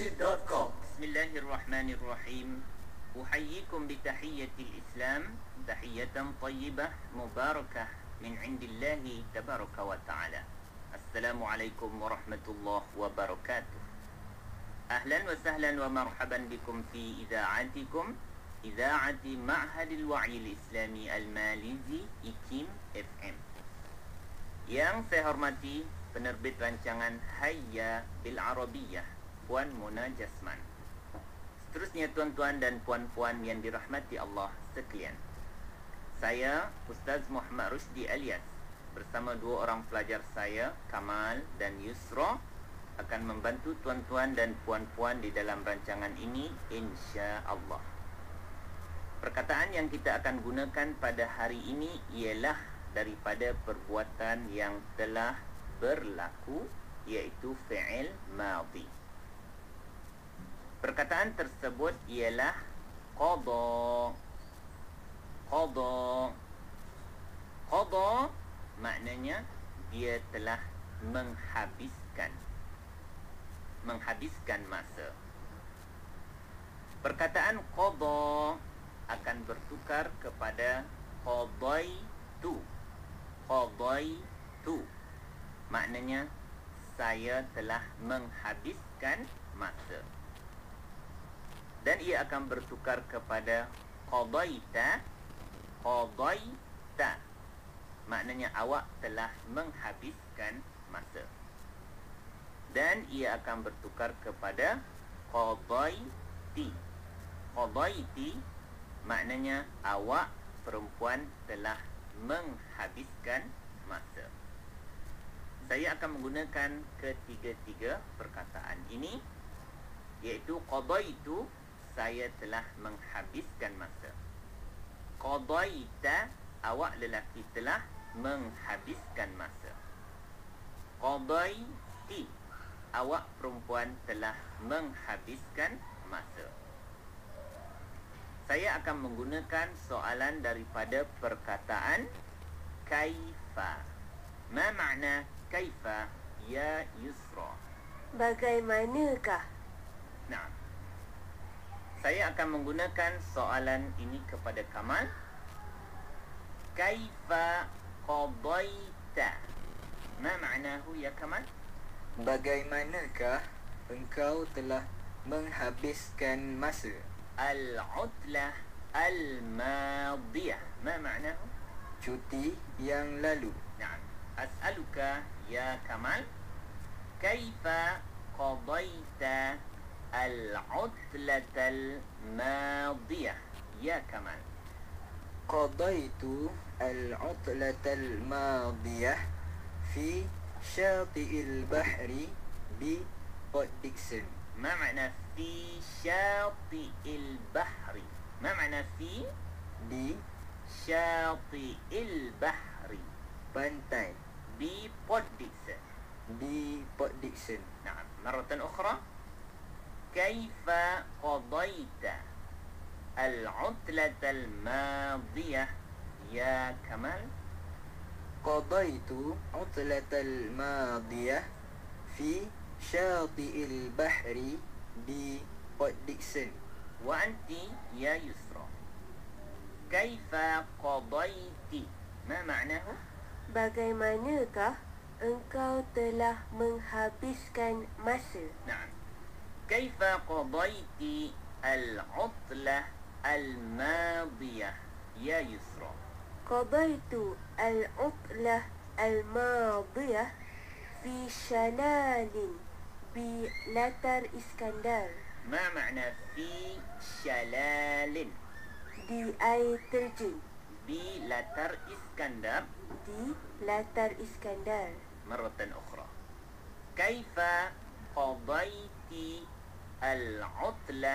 harirashid.com. Bismillahirrahmanirrahim. Uhayyikum bitahiyyatil Islam, tahiyatan tayyibah mubarakah min indillahi tabaraka wa ta'ala. Assalamualaikum warahmatullahi wabarakatuh. Ahlan wa sahlan wa marhaban bikum fi idha'atikum, idha'ati Ma'hadil Wa'yil Islami Al-Malizi IKIM FM. Yang saya hormati penerbit rancangan Hayya Bil Arabiyah, Puan Mona Jasman. Seterusnya tuan-tuan dan puan-puan yang dirahmati Allah sekalian, saya Ustaz Muhammad Rushdi Alias bersama dua orang pelajar saya, Kamal dan Yusra, akan membantu tuan-tuan dan puan-puan di dalam rancangan ini insya-Allah. Perkataan yang kita akan gunakan pada hari ini ialah daripada perbuatan yang telah berlaku, iaitu fi'il madhi. Perkataan tersebut ialah qada. Qada. Qada maknanya dia telah menghabiskan masa. Perkataan qada akan bertukar kepada qadaitu. Qadaitu maknanya saya telah menghabiskan masa. Dan ia akan bertukar kepada qadaita. Qadaita maknanya awak telah menghabiskan masa. Dan ia akan bertukar kepada qadaiti. Qadaiti maknanya awak perempuan telah menghabiskan masa. Saya akan menggunakan ketiga-tiga perkataan ini, iaitu qadaitu, saya telah menghabiskan masa. Qadaita, awak lelaki telah menghabiskan masa. Qadaiti, awak perempuan telah menghabiskan masa. Saya akan menggunakan soalan daripada perkataan kaifa. Ma makna kaifa ya Yusra? Bagaimanakah? Nah, saya akan menggunakan soalan ini kepada Kamal. Kaifa qadaita? Ma maknahu ya Kamal? Bagaimanakah engkau telah menghabiskan masa? Al-utlah al-madiyah. Ma maknahu? Cuti yang lalu. Nah, as'aluka ya Kamal, kaifa qadaita al-utlatal madiyah ya Kamal? Qadaitu al-utlatal madiyah fi syati'il bahri bi Port Dickson. ما معنى في شاطئ البحر؟ ما معنى في Di شاطئ البحر pantai. ببورت ديكسون؟ Di Port Dickson. نعم، مرة أخرى. كيف قضيت العطلة الماضية يا كمال؟ Qadaitu utlatal madiyah fi syati'il bahri di Port Dickson. وأنت يا يسرى، كيف قضيت؟ ما معناه؟ Bagaimanakah engkau telah menghabiskan masa? نعم، كيف قضيت العطلة الماضية يا يسرى؟ Qadaitu al-utlah al-madiyah fi shalalin bi Latar Iskandar. ما معنى في شلال؟ Di air terjun. بلتر إسكندر. Di Latar Iskandar. مرة أخرى، كيف قضيت العطلة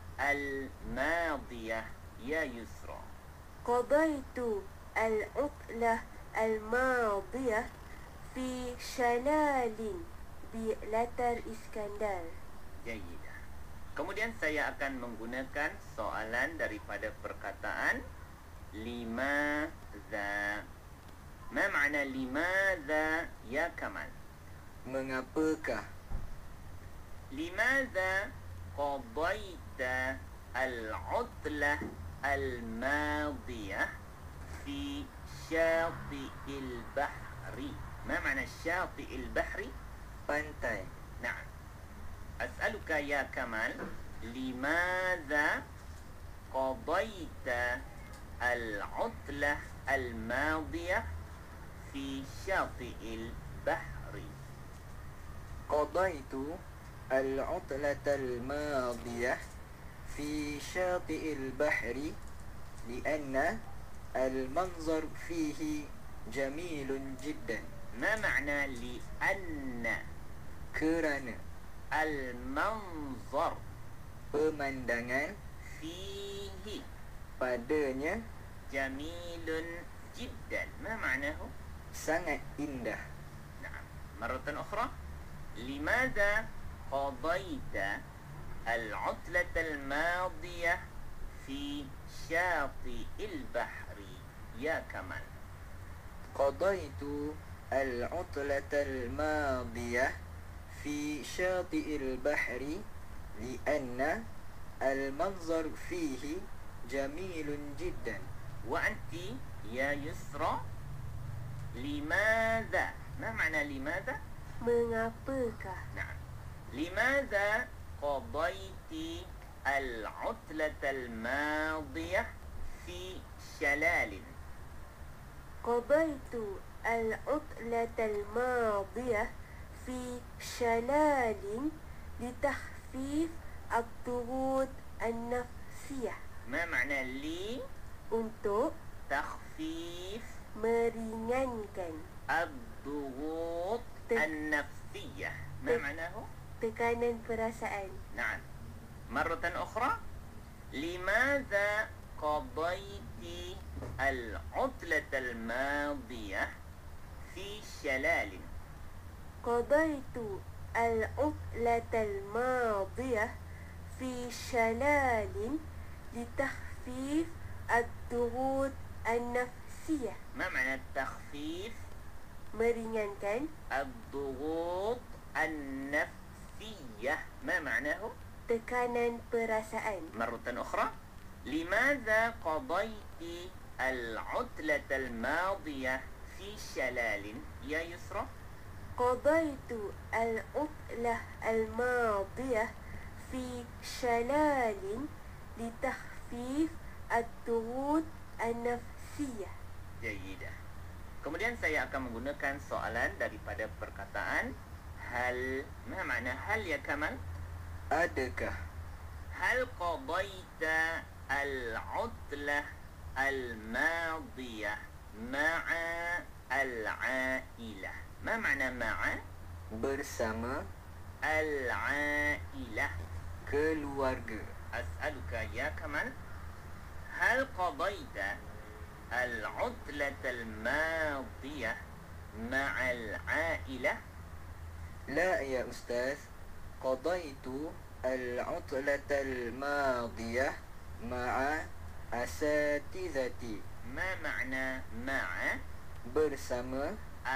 الماضية يا يسرى؟ Qadaitu al-utlah al-madiyah fi shalalin bi Latar Iskandar. جيدة. Kemudian saya akan menggunakan soalan daripada perkataan limadha. Ma makna limadha ya Kamal? Mengapakah? لماذا قضيت العطلة الماضية في شاطئ البحر؟ ما معنى شاطئ البحر؟ Pantai. نعم. أسألك يا كمال، لماذا قضيت العطلة الماضية في شاطئ البحر؟ قضيت العطلة الماضية في شاطئ البحر لأن المنظر فيه جميل جدا. ما معنى لأن؟ Kerana المنظر pemandangan فيه padanya جميل جدا، ما معناه؟ sangat indah. نعم. مرة أخرى، لماذا قضيت العطلة الماضية في شاطئ البحر يا كمال؟ قضيت العطلة الماضية في شاطئ البحر لأن المنظر فيه جميل جدا. وأنت يا يسرى، لماذا؟ ما معنى لماذا؟ Mengapakah? نعم. لماذا قضيت العطلة الماضية في شلال؟ قضيت العطلة الماضية في شلال لتخفيف الضغوط النفسية. ما معنى لي؟ Untuk تخفيف meringankan الضغوط النفسية. ما معناه؟ tekanan perasaan. نعم. مرة أخرى، لماذا قضيت العطلة الماضية في شلال؟ قضيت العطلة الماضية في شلال لتخفيف الضغوط النفسية. ما معنى التخفيف؟ Meringankan الضغوط النفسية. ما معناه؟ tekanan perasaan. مرة أخرى، لماذا قضيت العطلة الماضية في شلال يا يسرى؟ قضيت العطلة الماضية في شلال لتخفيف الضغوط النفسية. جيدة. Kemudian saya akan menggunakan soalan daripada perkataan hal. ما معنى هل يا كمال؟ Adakah هل قضيت العطلة الماضية مع العائلة؟ ما معنى مع؟ bersama العائلة. keluarga? أسألك يا كمال، هل قضيت العطلة الماضية مع العائلة؟ لا يا أستاذ، قضيت العطلة الماضية مع أساتذتي. ما معنى مع؟ bersama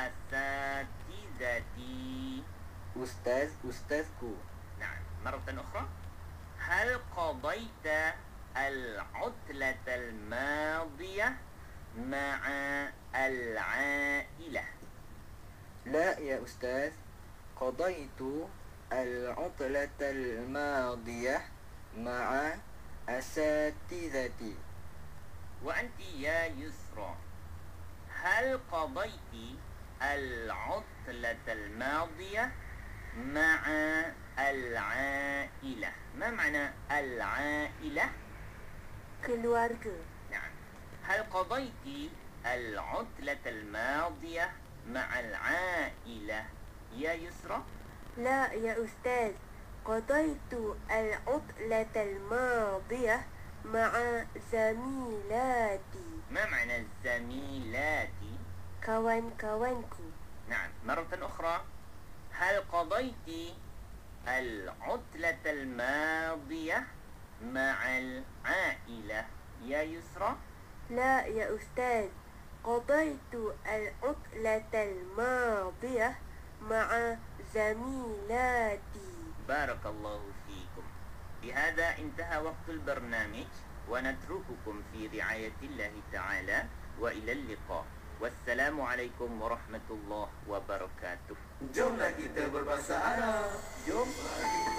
أساتذتي. ustazku. نعم. مرة أخرى، هل قضيت العطلة الماضية مع العائلة؟ لا يا أستاذ، قضيت العطلة الماضية مع أساتذتي. وأنت يا يسرى، هل قضيت العطلة الماضية مع العائلة؟ ما معنى العائلة؟ Keluarga. نعم. هل قضيت العطلة الماضية مع العائلة يا يسرى؟ لا يا أستاذ، قضيت العطلة الماضية مع زميلاتي. ما معنى زميلاتي؟ kawan-kawanku. نعم. مرة أخرى، هل قضيت العطلة الماضية مع العائلة يا يسرى؟ لا يا أستاذ، قضيت العطلة الماضية مع زميلاتي. بارك الله فيكم. بهذا انتهى وقت البرنامج ونترككم في رعاية الله تعالى وإلى اللقاء. والسلام عليكم ورحمة الله وبركاته. Jomlah kita berbahasa Arab. Jom.